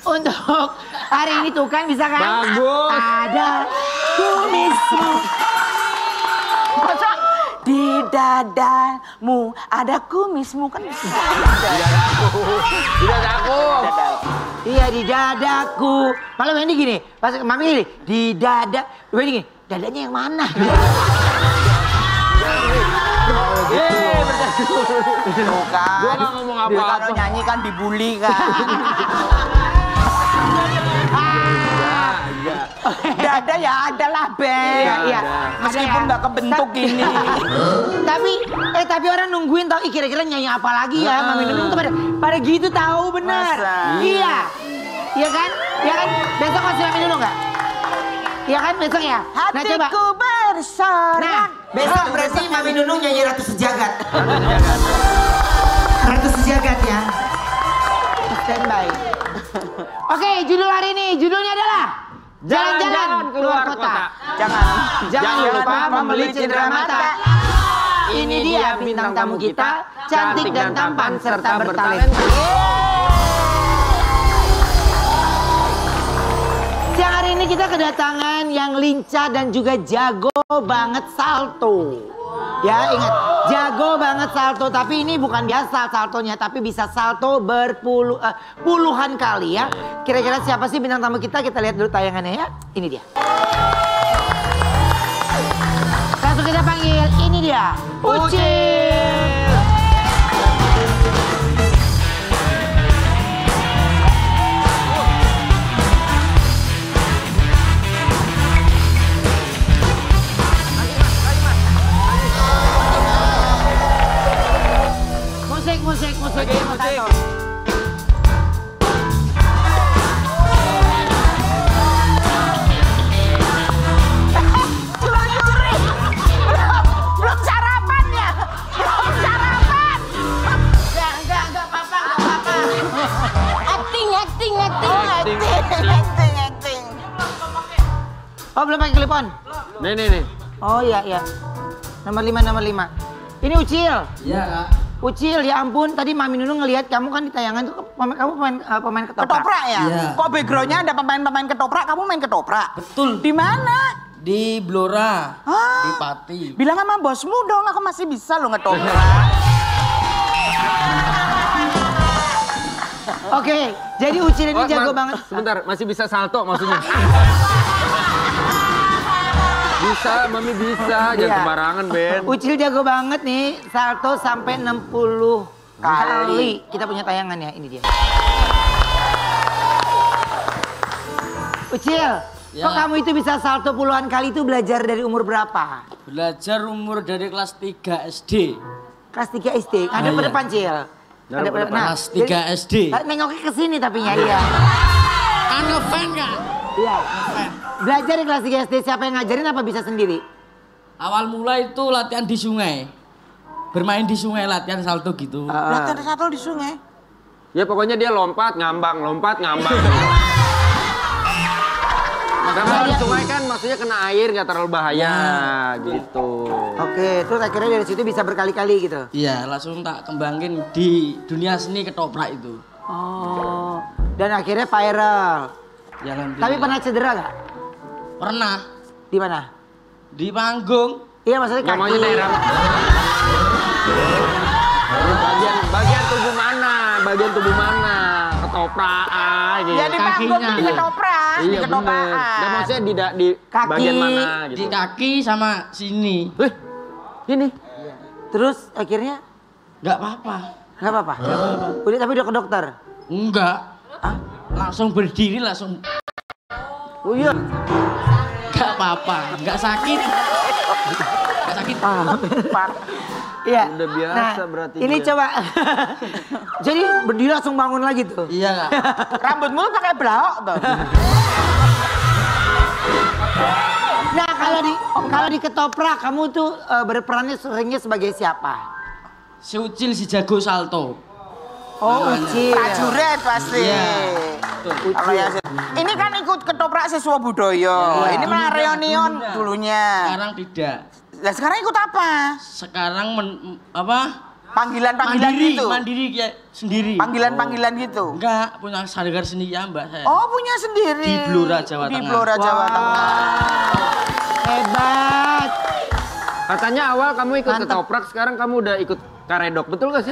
untuk hari ini tuh kan bisa kan? Bagus. Ada kumismu. Masa di dadamu ada kumismu kan? Di dadaku. Di dadaku. Iya di dadaku. Malah Wendy gini, pas Mami gini, di dada. Wendy gini, dadanya yang mana? Bukan. Gua nggak ngomong apa-apa. Kalau nyanyi kan dibully kan. Dada ya ada lah, Ben. Iya. Meskipun nggak kebentuk gini. Tapi orang nungguin tau, kira-kira nyanyi apa lagi ya? Mami Nunung tuh pada gitu tahu benar. Iya. Iya kan? Iya kan? Besok masih Mami Nunung nggak? Iya kan besok ya? Nah coba. Hatiku bersorak. Nah, besok berarti Mami Nunung nyanyi Ratu Sejagat. Ratu Sejagat ya. Standby. Oke, judul hari ini, judulnya adalah Jalan-jalan keluar kota. Jangan lupa membeli cindera mata. Ini dia bintang tamu kita, cantik dan tampan serta bertalenta. Siang hari ini kita kedatangan yang lincah dan juga jago banget salto. Ya ingat, jago banget salto. Tapi ini bukan biasa saltonya, tapi bisa salto puluhan kali ya. Kira-kira siapa sih bintang tamu kita? Kita lihat dulu tayangannya ya. Ini dia. Langsung kita panggil, ini dia, Ucil. Musik. Belum sarapan ya? Belum sarapan. Enggak apa-apa. Acting. Oh belum pakai clip on? Nih. Oh iya. Nomor 5. Ini Ucil. Iya, Kak. Ucil, ya ampun, tadi Mami Nunung ngelihat kamu kan di tayangan tuh kamu pemain ketoprak. Ketoprak ya? Iya. Kok backgroundnya ada pemain ketoprak, kamu main ketoprak? Betul. Di mana? Di Blora, Ah. di Pati. Bilang sama bosmu dong, aku masih bisa lo ngetoprak. Oke, jadi Ucil ini jago banget. Sebentar, masih bisa salto maksudnya. Bisa, Mami bisa. Jangan sembarangan, Ben. Ucil jago banget nih, salto sampai 60 kali. Kita punya tayangan ya, ini dia. Ucil, Ya. kok kamu itu bisa salto puluhan kali itu belajar dari umur berapa? Belajar umur dari kelas 3 SD. Kelas 3 SD, ada pada depan Cil. Ada pada Kelas 3 SD. Nengoknya ke sini tapi ya, iya. Kan ngefan, Kak? Iya. Belajar di kelas 3 SD, siapa yang ngajarin apa bisa sendiri? Awal mulai itu latihan di sungai. Bermain di sungai, latihan salto gitu. Latihan salto di sungai? Ya pokoknya dia lompat, ngambang. Karena di sungai kan maksudnya kena air nggak terlalu bahaya gitu. Oke, terus akhirnya dari situ bisa berkali-kali gitu? Iya, langsung tak kembangin di dunia seni ketoprak itu. Oh, dan akhirnya viral. Ya, alhamdulillah. Tapi pernah cedera nggak? Pernah. Di mana? Di panggung. Iya maksudnya kaki. Namanya daerah. Bagian tubuh mana? Ketoprak gitu. Ya di panggung di ketoprak. Di Iya ketoprak. bener. Dan maksudnya di Kaki. bagian mana gitu. Di kaki sama sini. Ini. Terus akhirnya Nggak apa-apa. nggak apa-apa. Tapi udah ke dokter. Enggak. Langsung berdiri langsung. Oh iya. Nggak apa-apa. Nggak sakit. Nggak sakit. Iya. Udah biasa berarti Ini dia. coba. Jadi berdiri langsung bangun lagi tuh. Iya, Kak. Rambutmu lu pakai blok tuh. Nah kalau di ketoprak kamu tuh berperannya seringnya sebagai siapa? Si Ucil si jago salto. Oh Ucil. Prajurit pasti. Iya. Kalau ya, ini kan ikut ketoprak siswa budaya. Ini mah reunion dulunya. Sekarang tidak. Lah sekarang ikut apa? Sekarang Panggilan-panggilan gitu. Mandiri kayak sendiri. Panggilan-panggilan gitu. Enggak, punya sadar sendiri ya Mbak saya. Oh, punya sendiri. Di Blora, Jawa Di Tengah. Blora, Jawa Tengah. Hebat. Katanya awal kamu ikut Mantap. ketoprak, sekarang kamu udah ikut karedok, betul gak sih?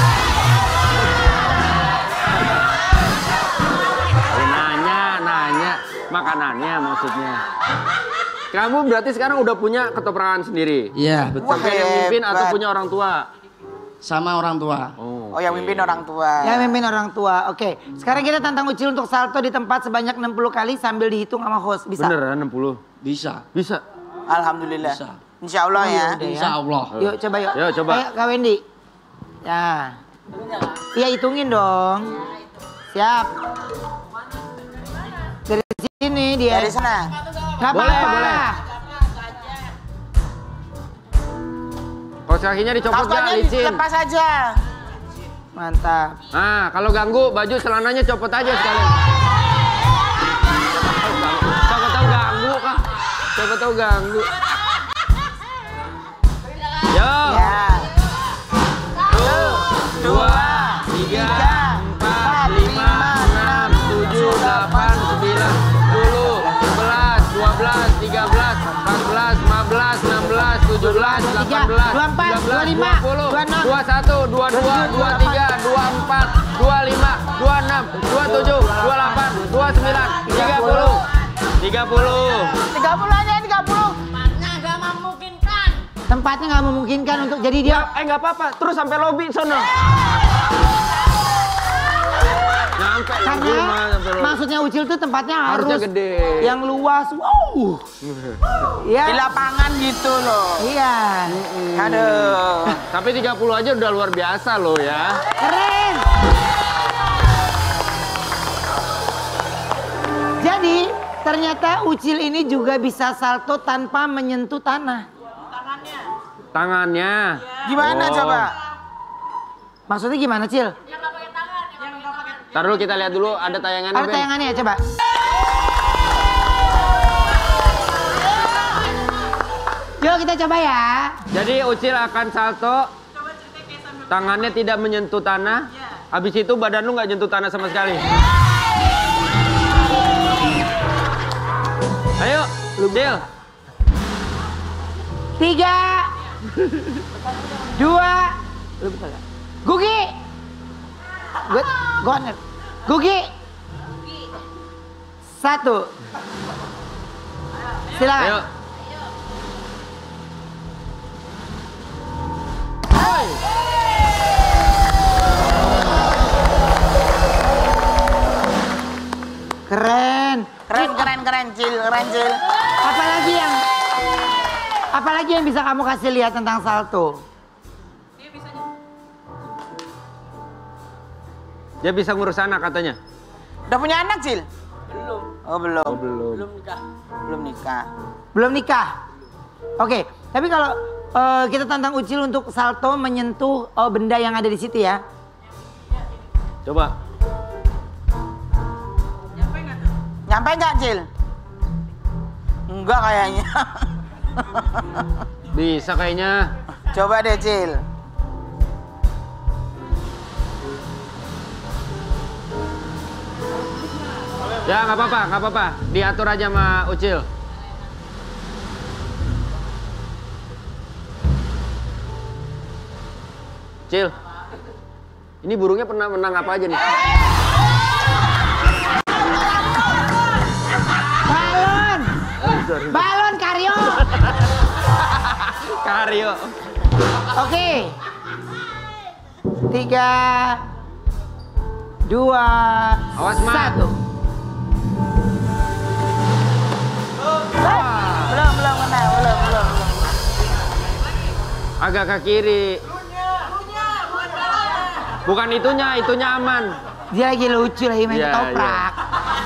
Nanya makanannya maksudnya. Kamu berarti sekarang udah punya ketoprakan sendiri? Iya, betul. Sampai yang mimpin atau Hebat. punya orang tua? Sama orang tua. Oh, yang mimpin orang tua. Yang mimpin orang tua. Oke, sekarang kita tantang Ucil untuk salto di tempat sebanyak 60 kali sambil dihitung sama host. Bisa? Beneran 60? Bisa. Bisa? Alhamdulillah. Bisa. Insya Allah ya. udah ya. Insya Allah. Yuk coba yuk. Yuk, coba. Ayo Kak Wendy. Ya. Iya hitungin dong. Siap. Dari sini dia. Dari sana. Gak Boleh, apa-apa. boleh. Kaos kakinya dicopot gak, Kaosnya licin? dilepas aja. Mantap. Nah, kalau ganggu baju celananya copot aja sekalian. Siapa tahu ganggu kah? Siapa tahu ganggu. Yo. Ya. 1, 2, 3, 4, 5, 6, 7, 8, 9, 10, 11, 12, 13, 14, 15, 16, 17, 18, 19, 20, 21, 22, 23, 24, 25, 26, 27, 28, 29, 30. 30 aja 30. Tempatnya nggak memungkinkan untuk jadi dia. Nggak apa-apa, terus sampai lobi sono. Nyampe lobi Karena mah, sampai lobi. maksudnya Ucil tuh tempatnya Harusnya harus gede. yang luas. Wow. Ya. Di lapangan gitu loh. Iya. Aduh. Tapi 30 aja udah luar biasa loh ya. Keren. Jadi ternyata Ucil ini juga bisa salto tanpa menyentuh tanah. Tangannya. Gimana Oh. coba? Maksudnya gimana, Cil? Ntar dulu kita lihat dulu ada tayangannya. Ada Ben. tayangannya ya, coba. Yuk kita coba ya. Jadi Ucil akan salto. Tangannya tidak menyentuh tanah. Habis itu badan lu nggak nyentuh tanah sama sekali. Ayo, Ucil. 3, 2, Gugi. Goner. Gugi. 1. Silakan. Ayo. Keren. Keren, Cil. Keren, Cil. Apalagi yang bisa kamu kasih lihat tentang salto? Dia bisa ngurus anak katanya. Udah punya anak, Cil? Belum. Oh, belum. Belum. Belum nikah. Belum nikah. Belum nikah. Oke, tapi kalau kita tantang Ucil untuk salto menyentuh benda yang ada di situ ya. Coba. Nyampe nggak, Cil? Enggak kayaknya. Bisa kayaknya. Coba deh, Cil. Ya nggak apa-apa. Diatur aja sama Ucil. Cil, ini burungnya pernah menang apa aja nih? Balon. Balon Karyo. Karyo. Oke. 3, 2, Awas, Mat. 1. Belum menang, belum. Agak ke kiri. Bukan itunya aman. Dia lagi lucu lagi main Iya, ketoprak.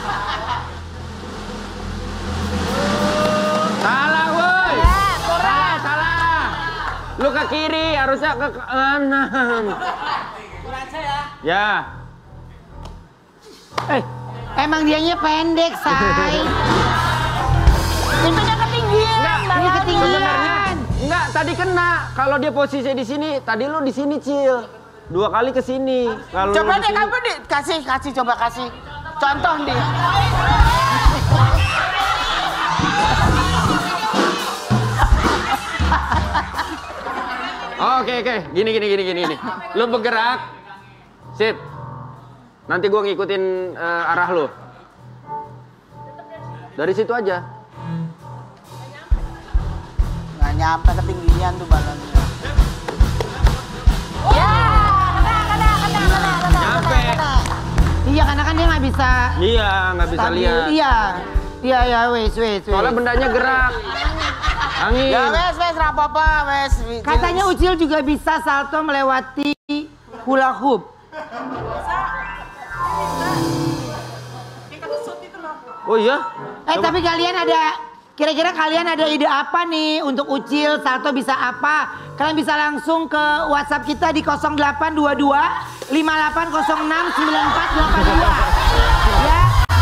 Salah, woi. Salah. Lu ke kiri, harusnya ke kanan. Ya. Emang dianya pendek, say. Itunya ketinggian. Ini ketinggian. Enggak, tadi kena. Kalau dia posisi di sini, tadi lu di sini, Cil. 2 kali ke sini. Kalau Coba deh kamu kasih coba kasih contoh nih. Oke. Gini. Lu bergerak. Sip. Nanti gua ngikutin arah lu. Dari situ aja. Nggak nyampe ketinggian tuh balonnya. Ya, kena. Nyampe. Iya, karena kan dia nggak bisa. Iya, nggak bisa stabil. lihat. Iya, wes. Soalnya bendanya gerak. Angin. Ya wes apa-apa wes. Katanya Ucil juga bisa salto melewati hula hoop. Oh iya? Tapi kira-kira kalian ada ide apa nih untuk Ucil salto bisa apa? Kalian bisa langsung ke WhatsApp kita di 0822 5806 9482. Ya.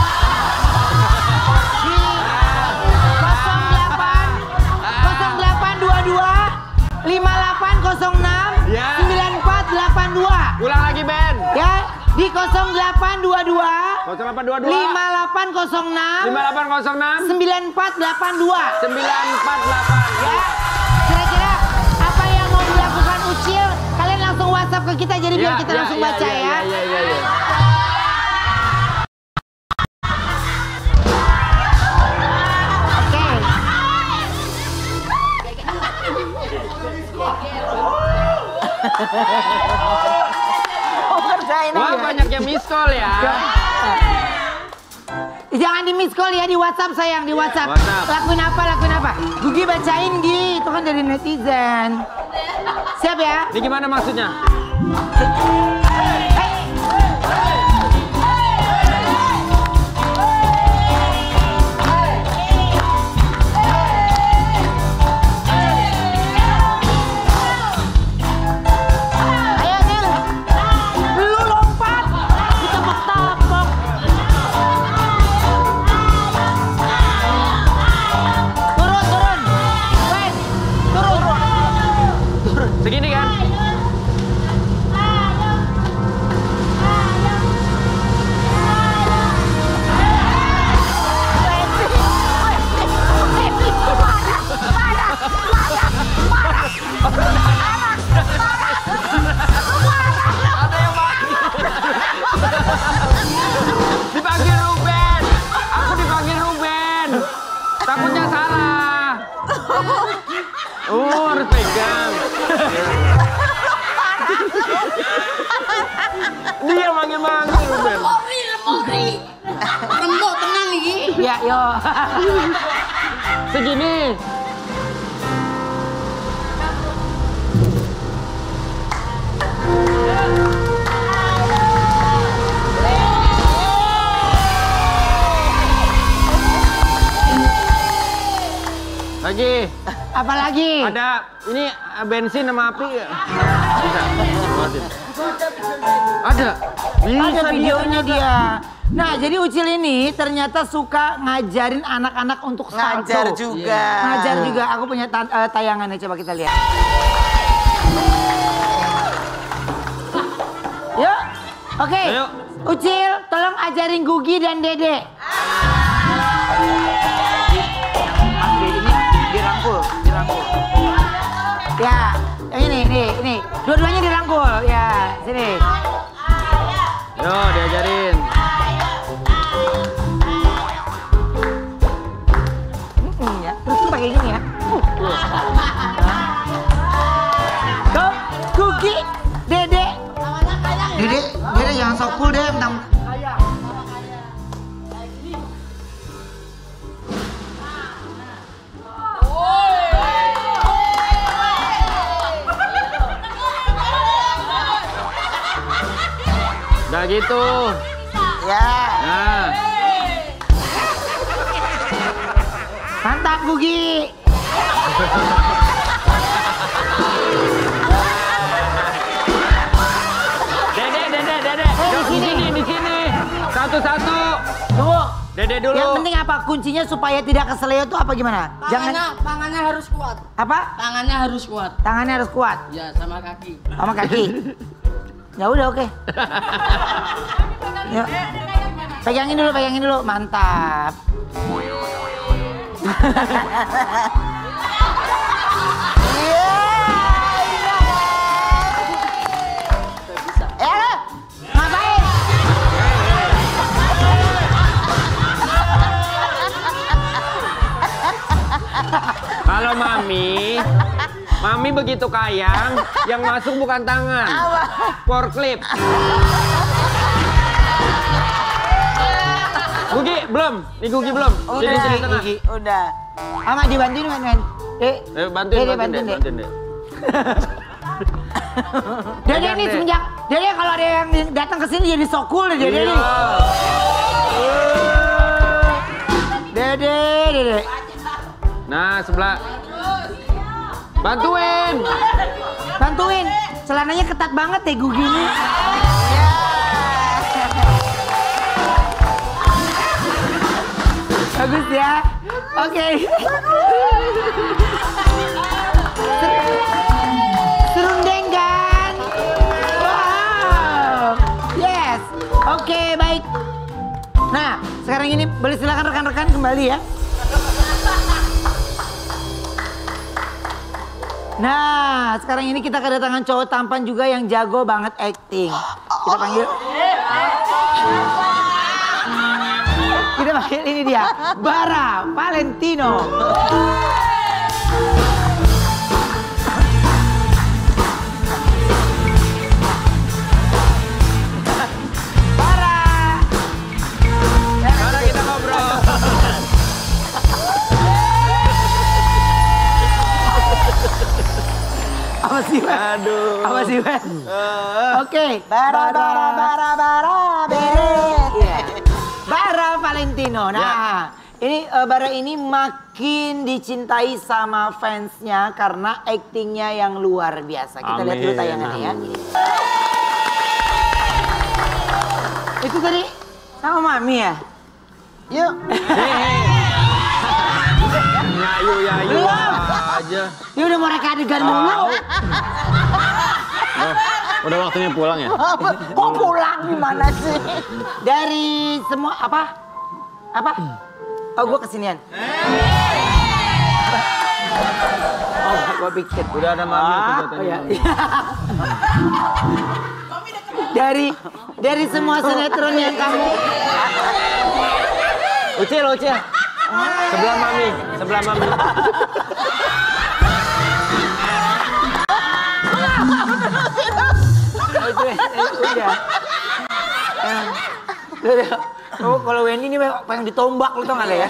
Di 0822 5806 Ya. 9482. Ulang lagi, Ben. Ya, di 0822 0822 5806 5806 9482. 948. Ya. Kira-kira apa yang mau dilakukan Ucil? Kalian langsung WhatsApp ke kita jadi biar kita langsung baca ya. Iya. Oke. Oh, kerjain Wah, aja. banyak yang miss call ya. Jangan di miss call ya, di WhatsApp sayang, di WhatsApp. WhatsApp. Lakuin apa? Gugi bacain Gi, itu kan dari netizen. Siap ya? Ini gimana maksudnya? Ayo Nil, lu lompat, ditepok-tepok. Turun, wes, turun. Segini kan? Dipanggil Ruben. Aku dipanggil Ruben. Takutnya salah. Harus pegang. Dia manggil-manggil Ruben. Lemori. Rembuk tenang iki. Ya, yo. Segini. Lagi. Apalagi? Ada ini bensin sama api ya? Bisa. Buatin. Ada. Ada videonya dia. Nah, jadi Ucil ini ternyata suka ngajarin anak-anak untuk salto. Ngajar juga. Ngajar juga. Aku punya tayangannya, coba kita lihat. Yuk. Oke. Ayo. Ucil, tolong ajarin Gugi dan Dede. Ini dirangkul. Ya, yang ini. Dua-duanya dirangkul. Ya, sini. Yo, diajarin. Ya. Terus lu pakai gini ya. Tuh, Gugi, Dede. Dede jangan sok cool deh, mentang. Udah gitu. Ya. Nah. Mantap Gugi. Dede. Di sini. Satu Satu-satu. Tunggu. Dede dulu. Yang penting apa? Kuncinya supaya tidak keseleo itu apa gimana? Tangannya harus kuat. Apa? Tangannya harus kuat. Tangannya harus kuat. Ya, sama kaki. Sama kaki. Ya udah oke. Yuk. Pegangin dulu. Mantap. Ngapain? Kalau Mami begitu kayang, yang masuk bukan tangan, forklift. Gugi belum? Nih Gugi belum? Sini tengah. Udah. Ama dibantuin men. Bantuin deh. Dede nih semenjak Dede kalau ada yang datang ke sini jadi so cool deh Dede nih. Dede. Nah, sebelah. Bantuin. Celananya ketat banget deh Gugi ini. Bagus ya. Oke. Serundeng kan? Wow. Yes. Oke, baik. Nah, sekarang ini boleh silakan rekan-rekan kembali ya. Nah, sekarang ini kita kedatangan cowok tampan juga yang jago banget acting. Kita panggil. Ini dia, Bara Valentino. Bara kita ngobrol. Apa sih, Wen? Aduh. Apa sih, Wen? Oke. Bara. Bara Valentino. Nah, ini Bara ini makin dicintai sama fansnya karena aktingnya yang luar biasa. Kita lihat dulu tayangannya ya. Itu tadi sama Mami ya? Yuk. Nyayu Belum. aja. Dia udah mau reka adegan mulu. Udah waktunya pulang ya? Kok pulang gimana sih? Dari semua apa? Oh, gue kesinian. Oh, gue pikir. Udah ada Mami tuh Oh ya. katanya. Dari semua sinetron yang kamu. Ucil. Sebelah Mami. Udah. Oh, kalau Wendy ini pengen ditombak lu tau gak ya?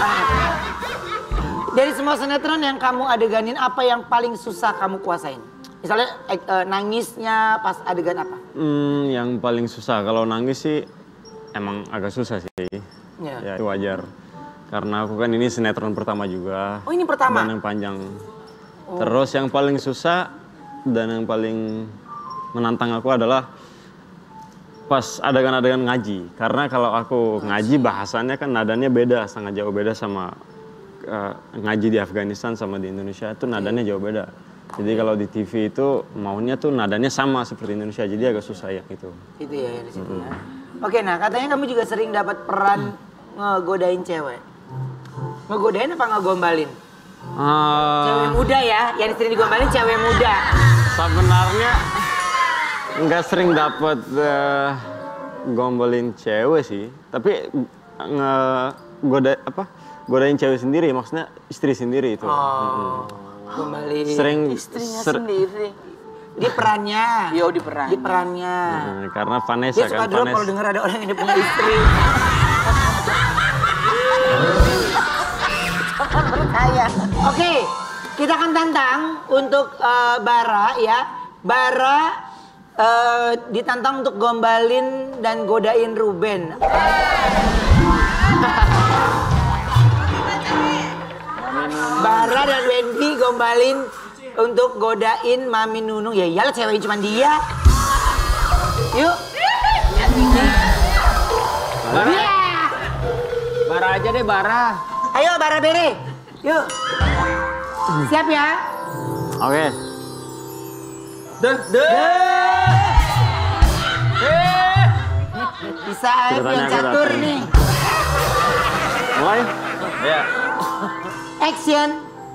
Dari semua sinetron yang kamu adeganin, apa yang paling susah kamu kuasain? Misalnya nangisnya pas adegan apa? Yang paling susah kalau nangis sih emang agak susah sih. Ya itu wajar. Karena aku kan ini sinetron pertama juga. Oh, ini pertama? Dan yang panjang. Terus yang paling susah dan yang paling menantang aku adalah pas adegan-adegan ngaji. Karena kalau aku ngaji bahasannya kan nadanya beda, sangat jauh beda sama ngaji di Afghanistan sama di Indonesia itu nadanya jauh beda. Jadi kalau di TV itu maunya tuh nadanya sama seperti Indonesia, jadi agak susah ya gitu. Itu ya di situ ya. Oke, nah katanya kamu juga sering dapat peran ngegodain cewek. Ngegodain apa ngegombalin? Cewek muda ya, yang sering digombalin cewek muda. Sebenarnya nggak sering dapat gombalin cewek sih, tapi godain cewek sendiri, maksudnya istri sendiri itu. Gombalin Istrinya sendiri. di perannya. Yo, di perannya. Karena Vanessa Dia suka kan, drop Vanessa. kalau dengar ada orang yang punya istri. Percaya. Oke, kita akan tantang untuk Bara ya. Bara ditantang untuk gombalin dan godain Ruben. Bara dan Wendy gombalin untuk godain Mami Nunung. Ya iyalah ceweknya cuma dia. Yuk. Bara aja deh, bara. Ayo Bara Bere. Yuk. Siap ya? Oke. Bisa Ceritanya yang aku catur datang. nih. Mulai. Ya. Action.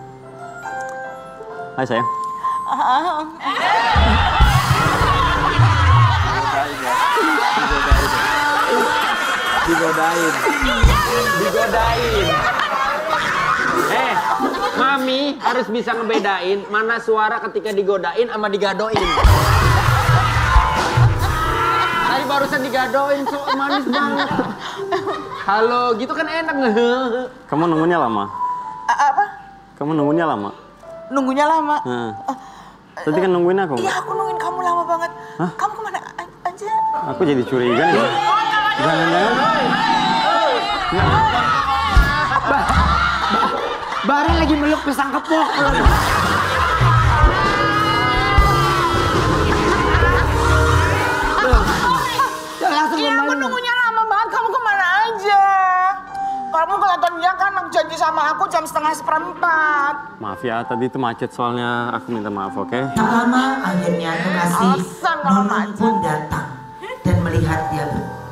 Hai sayang. Digodain. Mami harus bisa ngebedain mana suara ketika digodain sama digadoin. Tadi barusan digadoin, so manis banget. Halo, gitu kan enak. Kamu nunggunya lama? Apa? Kamu nunggunya lama? Nunggunya lama? Nah. Tadi kan nungguin aku. Iya, aku nungguin kamu lama banget. Hah? Kamu kemana aja? Aku jadi curiga nih. Jangan-jangan. Bara lagi meluk pisang kepok. Langsung Iya, aku nunggunya lama banget. Kamu kemana aja? Kamu kelihatannya kan janji sama aku jam 3:30. Maaf ya, tadi itu macet soalnya aku minta maaf, oke? Tak lama akhirnya kekasih Alasan kalau Nunung macet. pun datang dan melihat dia.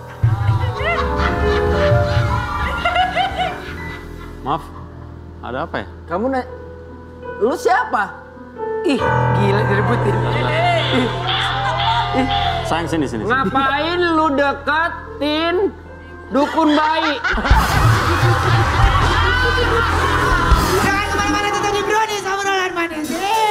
Maaf, ada apa ya? Kamu lu siapa? Ih, gila direbutin. Sayang sini. Ngapain lu deketin dukun bayi? Jangan kemana-mana, tetap di Brownies sama Roland Manis.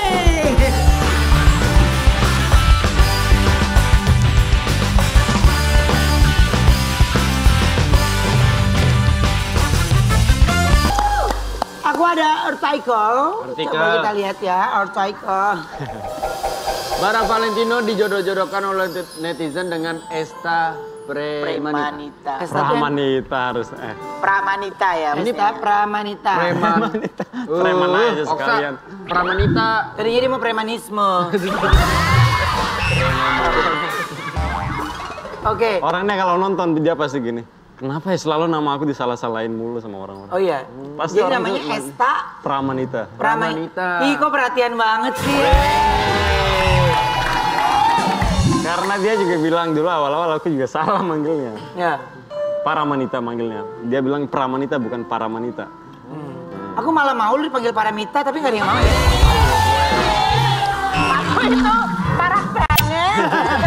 Aku ada artikel. Artikel. Coba kita lihat ya, artikel. Bara Valentino dijodoh-jodohkan oleh netizen dengan Esta Premanita. Pramanita harus Pramanita ya. Ini Pramanita. Preman aja Oksa, sekalian. Pramanita. Tadi jadi mau premanisme. Oke. Orangnya kalau nonton dia pasti gini. Kenapa ya selalu nama aku disalah-salahin mulu sama orang-orang? Oh iya. Pasti Jadi orang namanya itu- Esta Pramanita. Pramanita. Ih, kok perhatian banget sih. Karena dia juga bilang dulu awal-awal aku juga salah manggilnya. Ya. Paramanita manggilnya. Dia bilang Pramanita bukan Paramanita. Aku malah mau dipanggil Paramita tapi gak ada yang mau ya. Aku itu parah banget.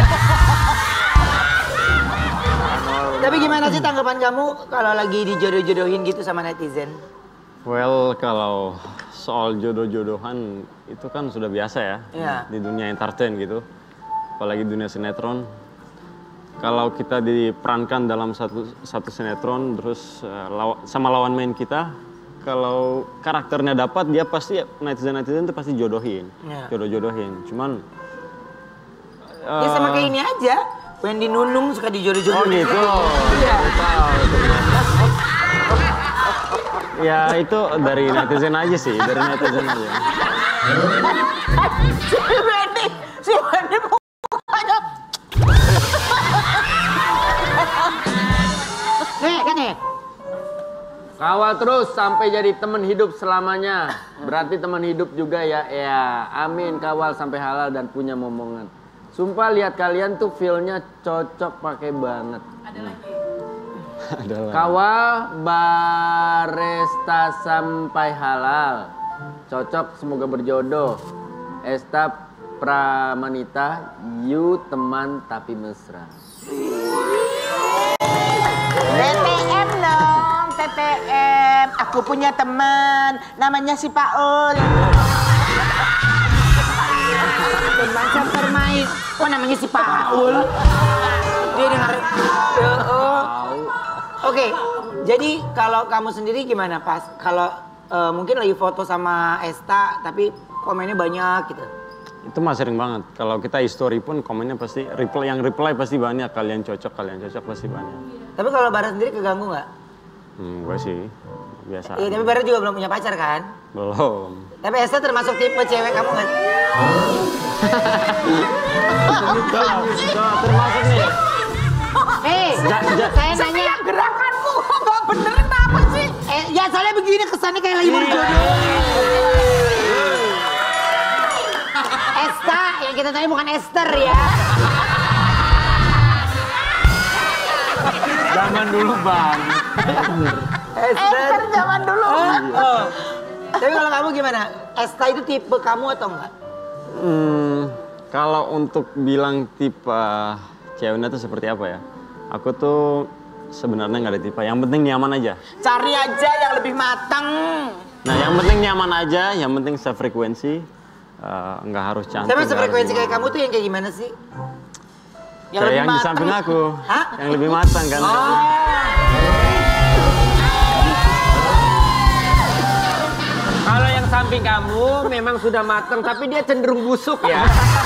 Tapi gimana sih tanggapan kamu kalau lagi dijodoh-jodohin gitu sama netizen? Well, kalau soal jodoh-jodohan itu kan sudah biasa ya. Iya. Di dunia entertain gitu. Apalagi dunia sinetron. Kalau kita diperankan dalam satu sinetron terus sama lawan main kita, kalau karakternya dapat dia pasti netizen itu pasti jodohin. Iya. Jodoh-jodohin. Cuman Ya sama kayak ini aja. Wendy Nunung suka Oh dijodoh-jodohin. gitu. Iya. Ya itu dari netizen aja sih, dari netizen aja. Si Wendy mukanya. Kan ya? Kawal terus sampai jadi teman hidup selamanya. Berarti teman hidup juga ya. Ya, amin. Kawal sampai halal dan punya momongan. Sumpah lihat kalian tuh feel-nya cocok pakai banget. Adalah. Kawal Baresta sampai halal. Cocok semoga berjodoh. Esta Pramanita, you teman tapi mesra. TTM dong, TTM. Aku punya teman, namanya si Paul. Teman permain. Kok namanya si Paul? Dia dengar. Oke, jadi kalau kamu sendiri gimana pas? Kalau mungkin lagi foto sama Esta tapi komennya banyak gitu. Itu mah sering banget. Kalau kita history pun komennya pasti reply pasti banyak. Kalian cocok pasti banyak. Tapi kalau Bara sendiri keganggu nggak? Gue sih biasa. Iya, tapi Bara juga belum punya pacar kan? Belum. Tapi Esta termasuk tipe cewek kamu nggak? Termasuk nih. Hei, saya nanya. gini kesannya kayak lagi berjodoh. Esta, yang kita tanya bukan Esther ya. Zaman dulu bang. Esther zaman dulu. Oh. Tapi kalau kamu gimana? Esta itu tipe kamu atau enggak? Kalau untuk bilang tipe ceweknya tuh seperti apa ya? Aku tuh sebenarnya nggak ada tipe. Yang penting nyaman aja. Cari aja yang lebih matang. Nah, yang penting nyaman aja. Yang penting sefrekuensi. Nggak harus cantik. Tapi sefrekuensi nggak kayak kamu tuh yang kayak gimana sih? Kayak yang di samping aku. Hah? Yang lebih matang kan. Kalau yang samping kamu memang sudah matang, tapi dia cenderung busuk ya.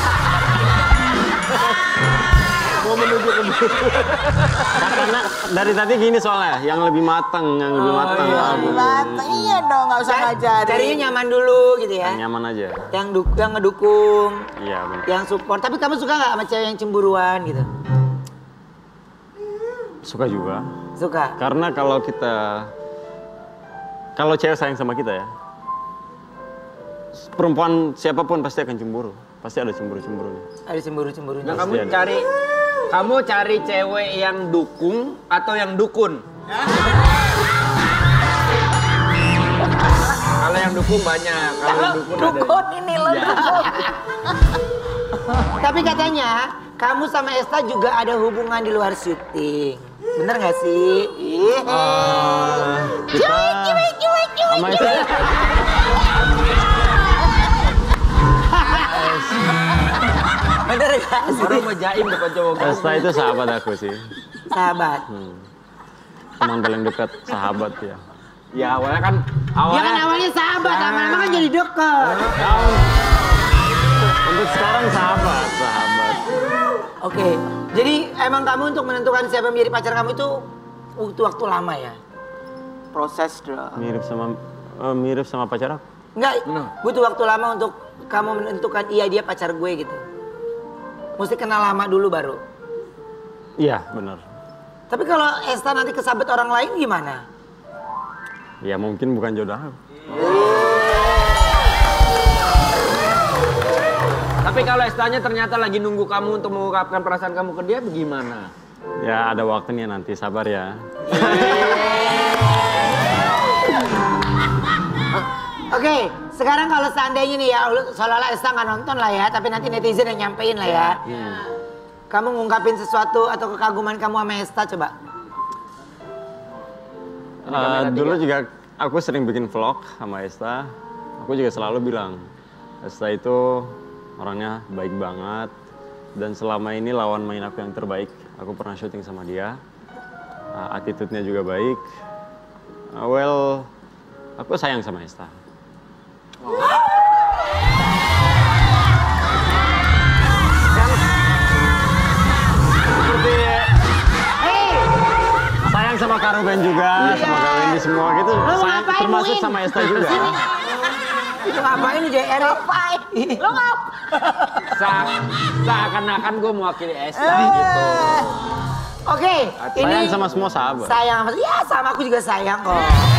Mau menuju ke busuk. Karena dari tadi gini soalnya, yang lebih matang, yang lebih matang. Lebih matang. Iya dong, nggak usah ngajarin. Carinya nyaman dulu gitu ya. Nyaman aja. Yang ngedukung, Iya benar. yang support. Tapi kamu suka nggak sama cewek yang cemburuan gitu? Suka juga. Suka. Karena kalau cewek sayang sama kita ya, perempuan siapapun pasti akan cemburu. Pasti ada cemburu-cemburunya. Ada cemburu-cemburunya. Nah, Pasti ada. kamu cari cewek yang dukung atau yang dukun? Kalau yang dukung banyak, kalau yang dukun ada. Dukun ini lo dukun. Tapi katanya kamu sama Esta juga ada hubungan di luar syuting. Bener nggak sih? Ih. Kita sama itu Bener nggak sih? Orang mau jaim depan cowok. Esta itu sahabat aku sih. Sahabat. Teman paling dekat, sahabat ya. Ya awalnya kan Ya kan awalnya sahabat, lama-lama kan jadi deket. Untuk sekarang sahabat. Oke, jadi emang kamu untuk menentukan siapa yang menjadi pacar kamu itu butuh waktu lama ya? Proses dong. Mirip sama pacar aku. Enggak, butuh waktu lama untuk kamu menentukan iya dia pacar gue gitu. Mesti kenal lama dulu baru. Iya, benar. Tapi kalau Esta nanti kesabet orang lain gimana? Ya mungkin bukan jodoh aku. Tapi kalau Estanya ternyata lagi nunggu kamu untuk mengungkapkan perasaan kamu ke dia, bagaimana? Ya ada waktunya nanti, sabar ya. Oke, sekarang kalau seandainya nih ya, seolah-olah Esta nggak nonton lah ya, tapi nanti netizen yang nyampein lah ya. Kamu ngungkapin sesuatu atau kekaguman kamu sama Esta coba. Dulu juga aku sering bikin vlog sama Esta. Aku juga selalu bilang, Esta itu orangnya baik banget. Dan selama ini lawan main aku yang terbaik. Aku pernah syuting sama dia. Attitude-nya juga baik. Aku sayang sama Esta. Sayang sama Kak Ruben juga, sama Kak Wendy semua gitu. Lo mau Sayang ngapain, termasuk Win? sama Esta juga. Itu ngapain nih JR? Ngapain? Lo Seakan-akan gue mewakili Esta gitu. Oke, ini Sayang sama semua sahabat. sayang ya sama aku juga sayang kok.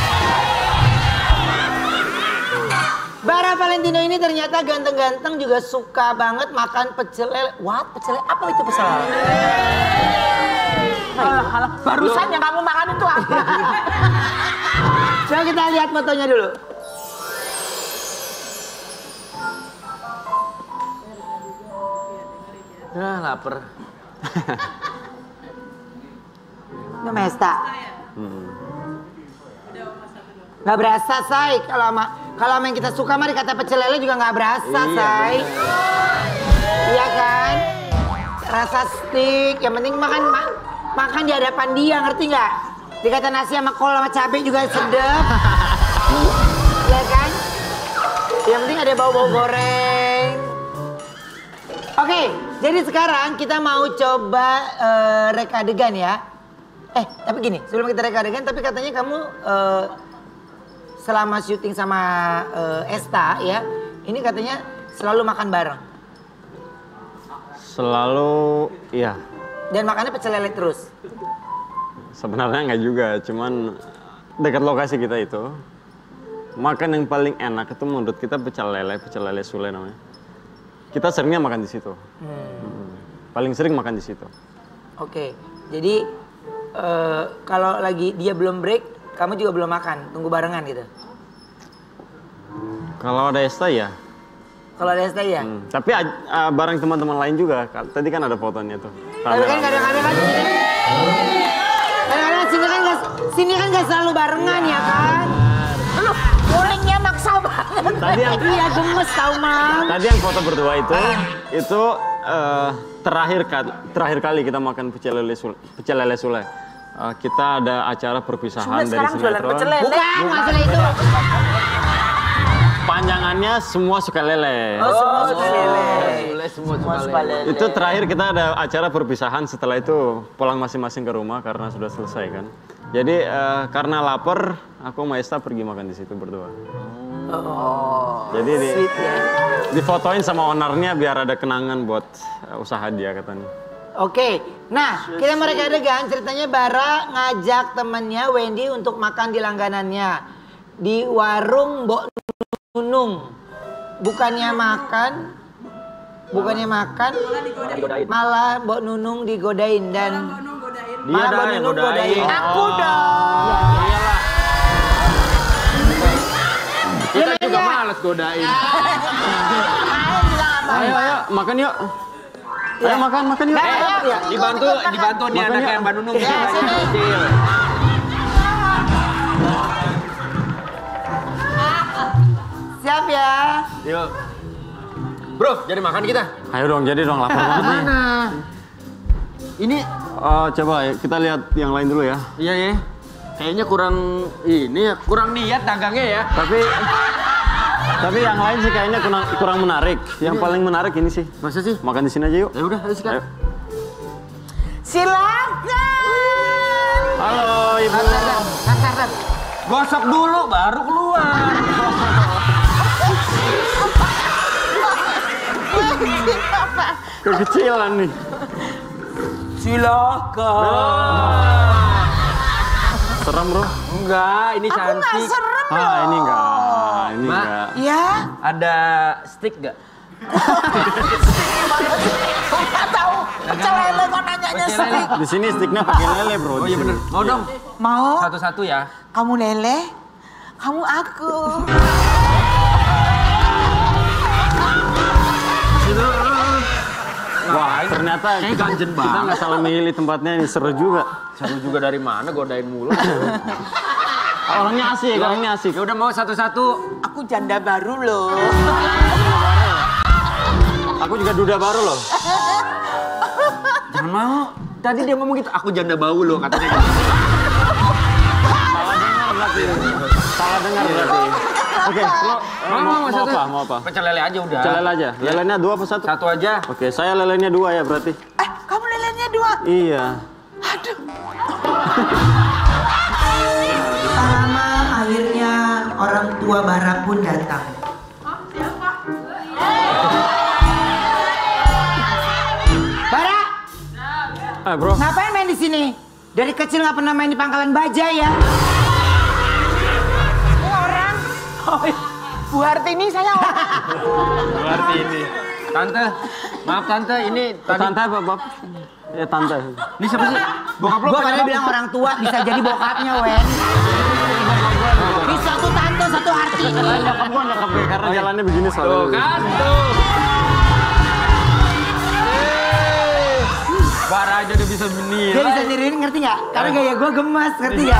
Bara Valentino ini ternyata ganteng-ganteng juga suka banget makan pecel lele. What? Pecel lele? Apa itu pecel lele? Alah, barusan yang kamu makan itu apa? Coba kita lihat fotonya dulu. Lapar. Ini Mesta. Gak berasa, Say. Kalau sama yang kita suka mah dikata pecel lele juga gak berasa, Say. Iya kan? Rasa stick. Yang penting makan di hadapan dia, ngerti nggak? Dikata nasi sama kol sama cabai juga sedap. Iya kan? Yang penting ada bau-bau goreng. Oke, jadi sekarang kita mau coba reka adegan ya. Tapi gini, sebelum kita reka adegan, tapi katanya kamu selama syuting sama Esta ya, ini katanya selalu makan bareng. Selalu, iya. Dan makannya pecel lele terus. Sebenarnya nggak juga, cuman dekat lokasi kita itu. makan yang paling enak itu menurut kita pecel lele Sule namanya. Kita seringnya makan di situ. Paling sering makan di situ. Oke, jadi kalau lagi dia belum break, kamu juga belum makan, tunggu barengan gitu. Kalau ada Esta ya. Kalau ada ST ya. Tapi bareng teman-teman lain juga. Tadi kan ada fotonya tuh. Tapi kan kadang-kadang kan sini kan gak selalu barengan ya kan. Lu gulingnya maksa banget. Tadi yang Iya gemes tau Mam. Tadi yang foto berdua itu terakhir kali kita makan pecel lele Sule. Kita ada acara perpisahan Sule dari sekarang jualan sinetron. pecel lele. Bukan masalah itu. Panjangannya semua suka lele. Oh, semua suka lele. Sule semua suka lele. Itu terakhir kita ada acara perpisahan, setelah itu pulang masing-masing ke rumah karena sudah selesai kan. Jadi karena lapar, aku sama Esta pergi makan di situ berdua. Jadi difotoin sama ownernya biar ada kenangan buat usaha dia katanya. Oke, nah kita mereka adegan ceritanya Bara ngajak temennya Wendy untuk makan di langganannya di warung Mbok Nunung. Bukannya makan, malah Mbok Nunung digodain dan malah Mbok Nunung godain. Aku dong. Kita juga males godain. Ayo, makan yuk. Ayo makan yuk. Dibantu nih anaknya yang Mbak Nunung. Kecil. Siap ya. Yuk. Bro, jadi makan kita. Ayo dong, jadi dong, lapar banget nih. Ini Coba ya, kita lihat yang lain dulu ya. iya ya. Kayaknya kurang niat dagangnya ya. Tapi yang lain sih kayaknya kurang menarik. Yang paling menarik ini sih. Masa sih? Makan di sini aja yuk. Ya udah, ayo sekarang. Ayo. Silakan. Halo Ibu. Bentar. Gosok dulu baru keluar. Kekecilan nih. Silakan. Serem bro. Enggak, ini Aku nggak cantik. serem loh. Ini enggak. Ini Ma. enggak. Ya. Ada stick gak? Nggak tahu. Pecel lele kok nanyanya stick. Di sini sticknya pakai lele bro. Oh iya bener. Mau dong. Mau? Satu-satu ya. Kamu lele, kamu aku. Wah ternyata Kayak ganjen kita banget. nggak salah milih tempatnya ini, seru juga. Seru juga dari mana godain mulu. Orangnya asik. Ya udah mau satu-satu. Aku janda baru loh. Aku juga duda baru loh. Jangan mau. Tadi dia ngomong gitu, aku janda bau loh katanya gitu. Salah dengar berarti. Oke, lo mau apa? Pecel lele aja udah. Pecel lele aja. Lelenya 2 apa 1? Satu aja. Oke, saya lelenya 2 ya berarti. Kamu lelenya 2. Iya. Lama akhirnya orang tua Bara pun datang. Bara, Bro. ngapain main di sini? Dari kecil nggak pernah main di pangkalan baja ya? Orang. Bu Hartini saya orang. Berarti ini. Tante, maaf tante, ini tadi. Tante apa, Bob? Ya tante. Ini siapa sih? Bokap lo Gua padahal bilang orang tua bisa jadi bokapnya, Wen. Ini satu tante, satu Hartini. Nyokap gua nggak kepe karena jalannya begini Tuh soalnya. kan, tuh. Bara aja udah bisa Dia menilai. bisa sendiriin, ngerti nggak? Karena gaya gua gemas, ngerti nggak?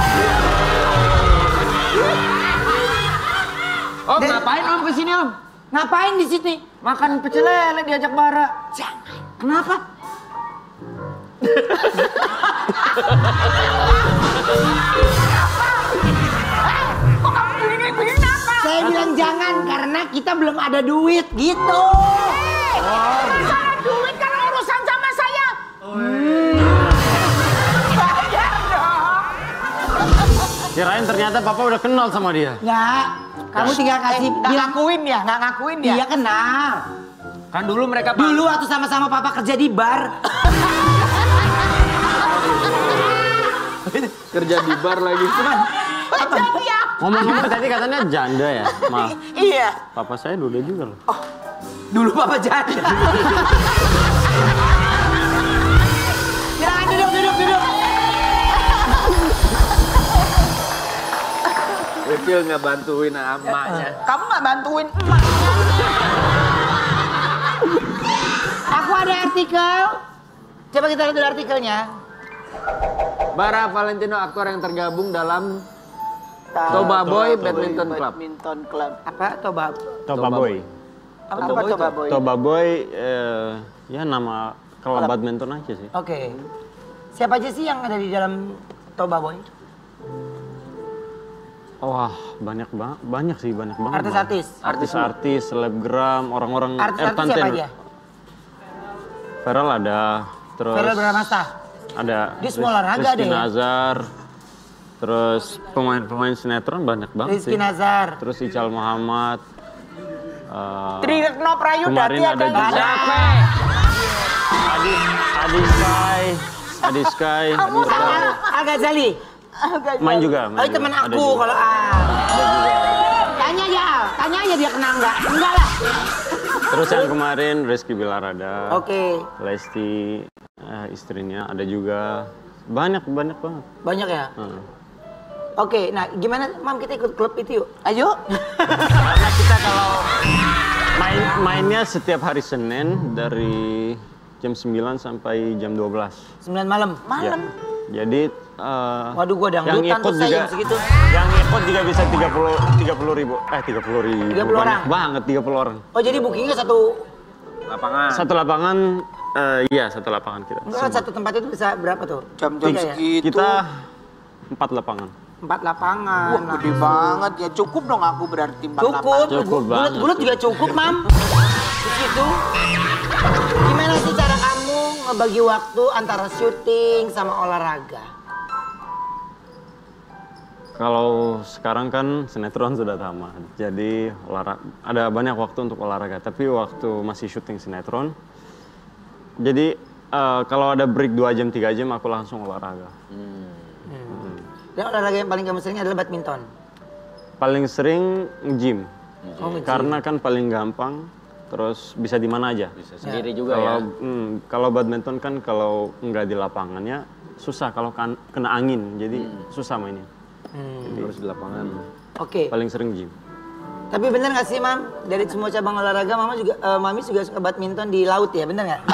Om, ngapain Om kesini Om? Ngapain di sini? Makan pecel lele diajak Bara. Jangan. Kenapa? Saya bilang jangan karena kita belum ada duit gitu. Masalah duit kan urusan sama saya. Bayar dong. Kirain ternyata papa udah kenal sama dia. Nggak. Kamu tinggal kasih Nggak bilang ngakuin ya, nggak ngakuin ya. dia kenal. Kan dulu mereka Dulu waktu sama-sama papa kerja di bar. kerja di bar lagi. Kerja di apa? Ngomong-ngomong tadi katanya janda ya, Ma. Iya. Papa saya duda juga loh. Dulu papa janda. Silakan duduk. Kecil nggak bantuin emaknya. Kamu nggak bantuin emak. Aku ada artikel. Coba kita lihat dulu artikelnya. Bara Valentino, aktor yang tergabung dalam Toba Boy Badminton Club. Badminton Club. Apa? Toba. Toba Boy. Apa Toba Boy? Toba Boy, ya nama klub badminton aja sih. Oke. Siapa aja sih yang ada di dalam Toba Boy? Wah, banyak banget. Artis-artis. Artis-artis, selebgram, orang-orang Artis-artis siapa aja? Feral ada, terus Feral Bramasta. ada Dia semua olahraga Rizky deh ya? Nazar, terus pemain sinetron banyak banget Rizky sih. Nazar. Terus Ical Muhammad. Tririkno Prayudati Kemarin ada juga. siapa? Adi Sky. Al-Ghazali. Main juga. Oh, temen Ada aku juga. kalau Tanya aja Al, tanya aja dia kenal nggak? Enggak lah. Terus yang kemarin Rizky Bilar ada. Oke. Lesti istrinya ada juga. Banyak banget. Banyak ya? Heeh. Oke, nah gimana Mam kita ikut klub itu yuk? Ayo. Karena kita kalau mainnya setiap hari Senin dari jam 9 sampai jam 12. 9 malam. Ya. Jadi Waduh gua dangdutan tuh saya jam segitu. Yang ikut juga bisa 30 ribu. 30 orang? Banget 30 orang. Oh jadi bookingnya satu Lapangan. Satu lapangan, iya satu lapangan kita. enggak satu tempat itu bisa berapa tuh? Jam-jam Tiga ya? segitu. Kita 4 lapangan. 4 lapangan. Wah, gede banget ya. Cukup dong aku berarti 4 Cukup. Cukup banget. Bulat juga cukup, Mam. Di situ. Gimana sih cara kamu ngebagi waktu antara syuting sama olahraga? Kalau sekarang kan sinetron sudah tamat, jadi ada banyak waktu untuk olahraga. Tapi waktu masih syuting sinetron, jadi kalau ada break 2 jam 3 jam aku langsung olahraga. Dan olahraga yang paling kamu sering adalah badminton. Paling sering nge-gym, Oh, nge-gym. karena kan paling gampang, terus bisa di mana aja. Bisa sendiri juga ya. Kalau badminton kan kalau nggak di lapangannya susah, kalau kena angin, jadi susah mainnya. Terus di lapangan. Oke. Paling sering gym. Tapi bener nggak sih, Mam? Dari semua cabang olahraga, Mami juga suka badminton di laut ya, bener nggak?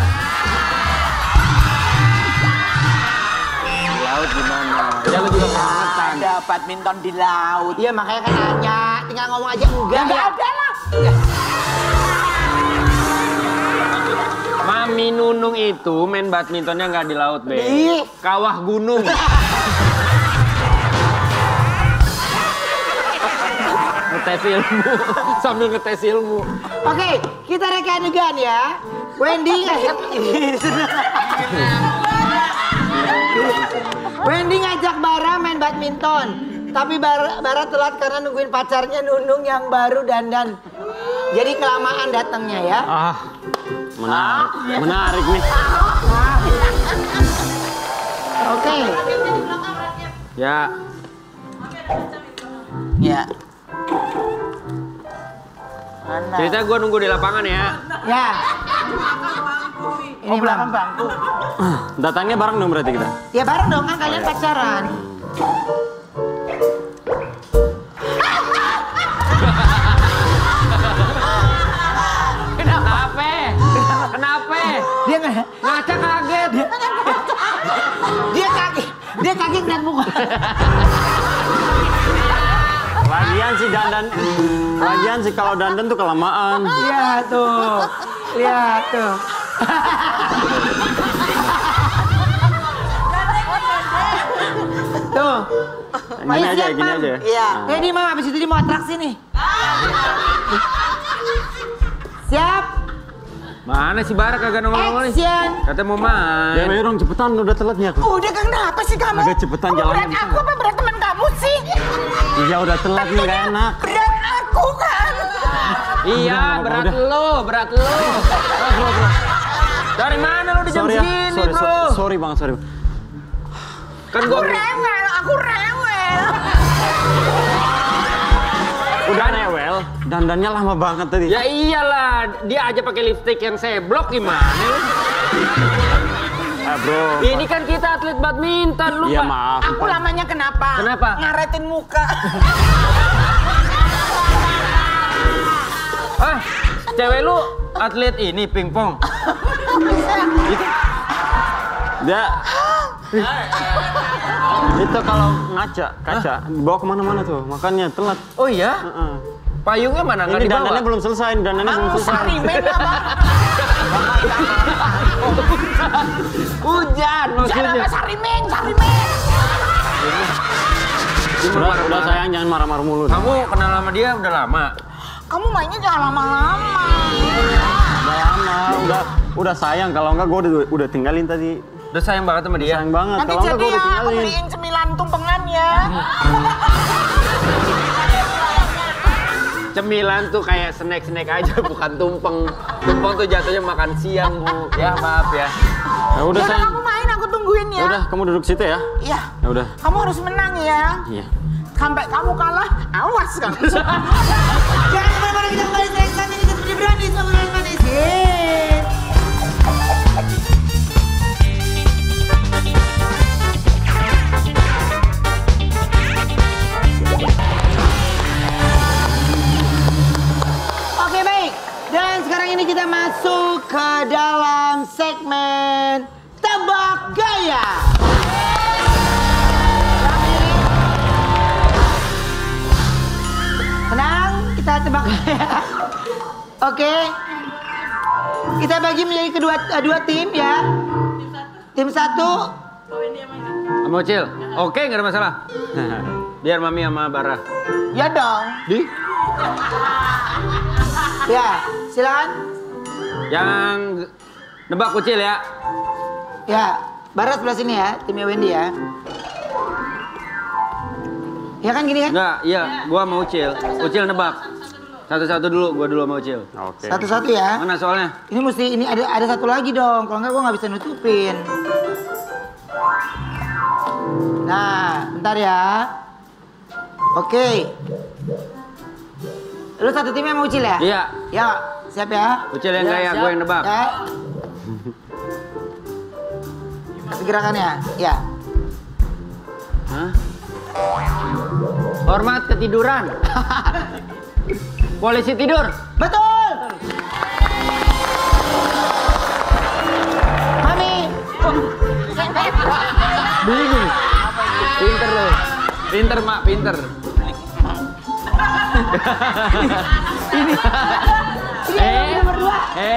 Di laut gimana? Ya lu juga kebangetan. Ada badminton di laut. Iya makanya kan nanya, tinggal ngomong aja enggak ya. Ada lah. Mami Nunung itu main badmintonnya nggak di laut, Be. Ih. Kawah gunung. Ngetes ilmu, sambil ngetes ilmu. Oke, kita reka adegan ya. Wendy ngajak Bara main badminton. Tapi Bara telat karena nungguin pacarnya Nunung yang baru dandan. Jadi kelamaan datangnya ya. Menarik nih. Oke. Ya, Ya. Mana? cerita gue nunggu di lapangan ya. Ya. Ini belakang Bang. bangku. Datangnya bareng dong berarti kita. Ya bareng dong kan kalian pacaran. Kenapa? Dia nggak. Ngaca kaget. Dia kaget ngeliat muka. Lagian sih kalau dandan tuh kelamaan. Lihat tuh. Lihat tuh. Tuh. Gini aja, siap, gini Mam. aja. Iya. Ready, Mam. Abis itu dia mau atraksi nih. Siap. Mana si Bara kagak nongol-nongol nih? Action. Katanya mau main. Ya ayo dong cepetan, udah telat nih aku. Udah kenapa sih kamu? Agak cepetan jalannya, Berat bisa aku apa berat teman kamu sih? Iya udah telat nih gak enak. Berat aku kan. Iya, berat lo. Dari mana lo di jam Sorry ya, segini, bro? sorry bang. Kan Aku gua rewel. dandannya lama banget tadi. Ya iyalah, dia aja pakai lipstick yang seblok gimana? Bro. Ini kan kita atlet badminton, lu Iya Pak. maaf. Aku lamanya kenapa? Kenapa? Ngaretin muka. Ah, cewek lu atlet ini pingpong. Dia itu kalau kaca dibawa kemana-mana tuh, makanya telat. Oh iya? Heeh. Payungnya mana? Nggak Ini dibawa? dandannya belum selesai, dandannya belum selesai. Sarimen apa? Hujan maksudnya. Jangan sarimen. Udah sayang, jangan marah-marah mulu. Kamu kenal sama dia udah lama? Kamu mainnya jangan lama-lama. Udah sayang, kalau enggak gue udah tinggalin tadi. Udah sayang banget sama dia? Sayang banget, Nanti kalau enggak jadi gue udah ya, aku tinggalin. beliin cemilan tumpengan ya. Cemilan tuh kayak snack aja, bukan tumpeng. Tumpeng tuh jatuhnya makan siang, Bu. Ya maaf ya. Ya udah Yaudah sayang. kamu main, aku tungguin ya. Ya udah, kamu duduk situ ya. Iya. Ya udah. Kamu harus menang ya. Iya. Sampai kamu kalah, awas kamu. Jangan kemana-mana, kita kembali sesaat ini seperti berani sama manis. Oke baik, dan sekarang ini kita masuk ke dalam segmen Tebak Gaya. Tenang, kita tebak gaya. Oke. Kita bagi menjadi dua tim ya. Tim satu. Sama Ucil? Oke, nggak ada masalah. Biar Mami sama Bara. Ya dong. Di? Ya, silakan. Yang nebak Ucil ya. Ya, Bara sebelah sini ya, timnya Wendy ya. Ya kan gini kan? Enggak, iya, gua mau Ucil. Ucil nebak. Satu-satu dulu, gua dulu sama Ucil. Oke. Satu-satu ya. Mana soalnya? Ini mesti ini ada satu lagi dong. Kalau enggak gua nggak bisa nutupin. Nah, bentar ya. Oke. Lu satu timnya mau Ucil ya? Iya. Ya, siap ya. Ucil yang gaya, gua yang nebak. Ya. Gerakannya, ya. Hah? Hormat ketiduran. Polisi tidur. Betul. Mami. Bingung. Pinter loh. Pinter, Mak, pinter. Ini kita berdua.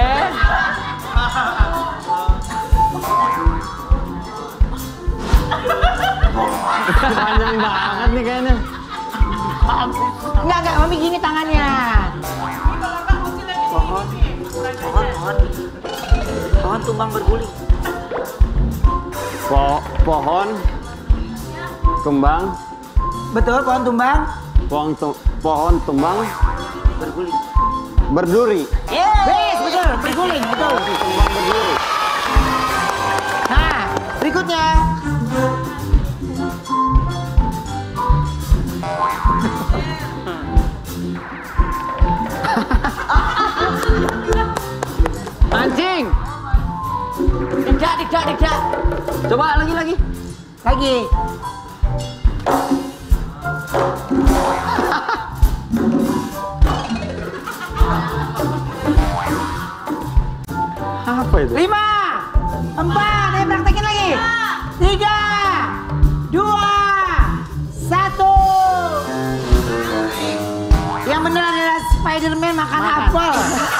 Panjang banget nih kayaknya. Enggak, Mami gini tangannya. Pohon tumbang berguling. Pohon tumbang, Betul, pohon tumbang pohon tumbang berguling. berduri. Yes, betul, berguling, betul. Tumbang berduri. Nah, berikutnya. Mancing. Tidak. Coba lagi. Lagi. Apa itu? 5, 4, ayo praktekin lagi. 3, 2, 1. Yang benar adalah Spiderman makan apel.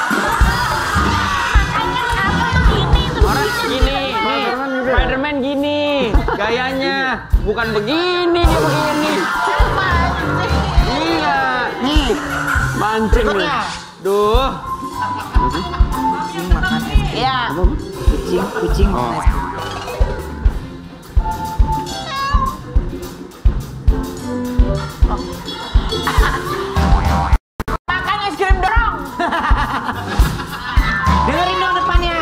Gini, nih. Spiderman gini. Gayanya. Bukan begini, dia begini. Gila. Nih, Mancing nih. berikutnya. Duh. Ya. Kucing makan es krim. Makan es krim dorong. Dengerin dong depannya.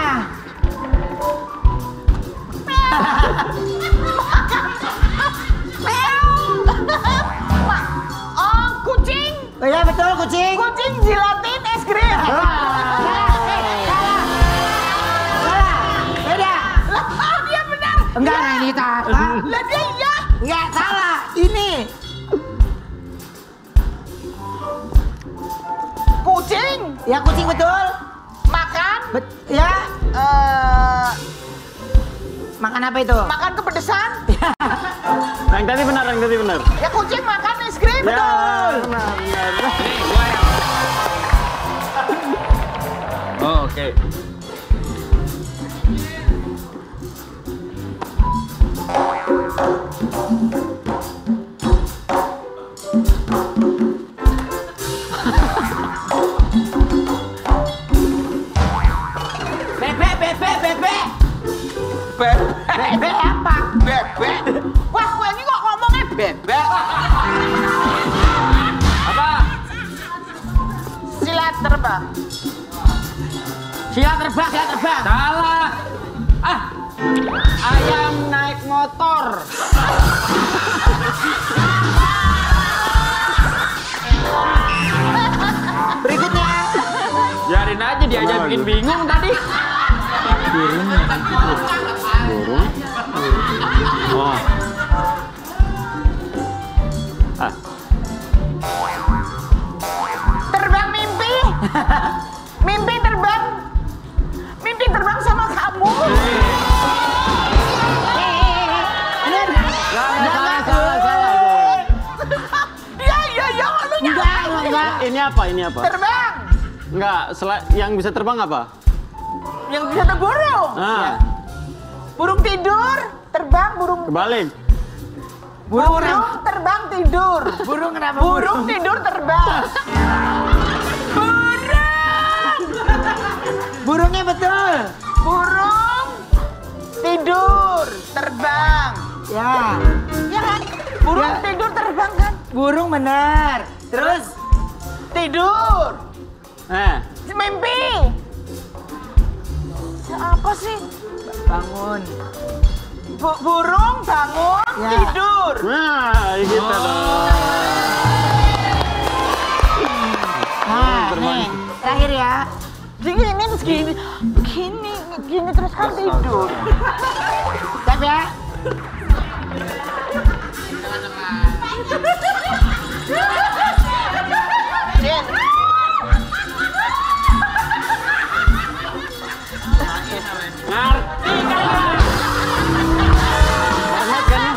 Oh, kucing. Oh iya betul kucing. Kucing jilatin es krim. Salah. Beda. Lah, dia benar. Enggak, Renita. Lah dia iya. Enggak, salah. Ini. Kucing Ya kucing betul. makan Ya, eh makan apa itu? makan kepedesan. Yang tadi benar, yang tadi benar. Ya kucing makan es krim. Ya, benar, benar. Oh, oke. Bebek apa? Bebek. Wah, gue ini kok ngomongnya bebek. Apa? Silat terbang. Silat terbang, silat terbang. Salah. Ah, ayam naik motor. Berikutnya. Biarin aja dia aja bikin bingung tadi. Burung. Oh. Ah, Terbang mimpi. Mimpi terbang. Mimpi terbang sama kamu. Ya, anunya. Enggak. ini apa? Ini apa? Terbang. Enggak, yang bisa terbang apa? Yang bisa burung. Ah, Burung tidur, terbang, burung. kebalik. Burung terbang tidur. Burung kenapa? Burung tidur terbang. Burungnya betul. Burung tidur terbang. Ya. Ya kan? Burung Ya. tidur terbang kan? Burung benar. Terus Tidur. Mimpi. Ya, apa sih? bangun. Burung bangun Ya. tidur. Nah, gitu dong. Nah, nih, terakhir ya. Gini terus gini terus kan tidur. Siap ya. Din. Ngerti kan? Banget kan?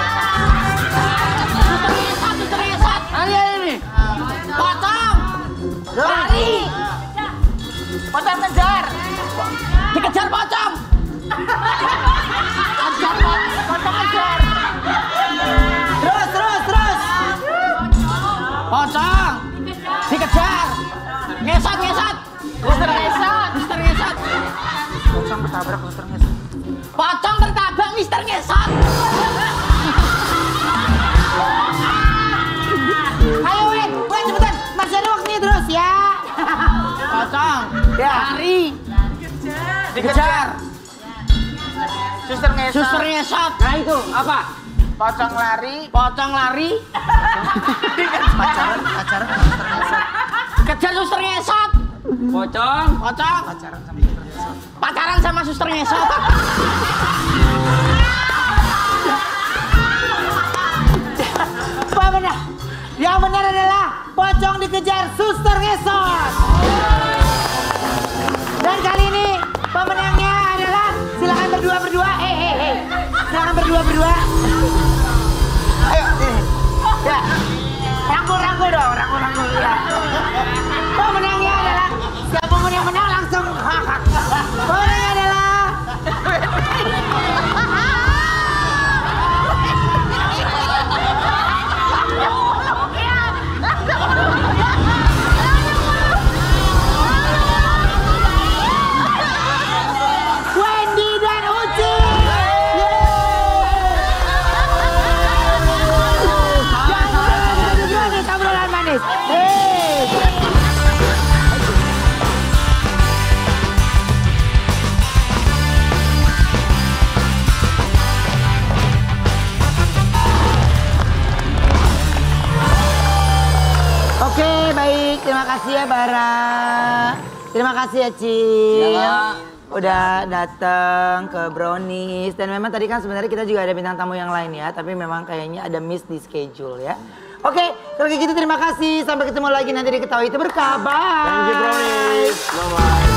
Ayo ini. Potong. Lari. Pocong ngejar. Dikejar pocong. Pocong ngejar. Terus. Pocong. Dikejar. Ngesot. Mister Ngesot. Pocong bertabrak Mister Ngesot. Pocong bertabrak Mister Ngesot. Ayo, wait, cepetan. Masih ada waktunya terus ya. Pocong. Ya. Lari. Dikejar. Suster Ngesot. Suster Ngesot. Nah itu apa? Pocong lari. Pocong lari. Pacaran sama Suster Ngesot. Kejar Suster Ngesot. Pocong. Pacaran sama Suster Ngesot. Apa benar? Yang benar adalah pocong dikejar Suster Ngesot. Dan kali ini pemenangnya adalah silakan berdua. Silakan berdua. Ayo, sini. Ya. Rangkul dong, rangkul ya. Pemenangnya adalah siapapun yang menang langsung. Pemenangnya adalah Wendy dan Uci. Oke, baik. Terima kasih ya Bara. Terima kasih ya Cil. Udah datang ke Brownies. Dan memang tadi kan sebenarnya kita juga ada bintang tamu yang lain ya. Tapi memang kayaknya ada miss di schedule ya. Oke, kalau kayak gitu terima kasih. Sampai ketemu lagi nanti di Ketawa Itu Berkabar. Thank you Brownies. Bye-bye.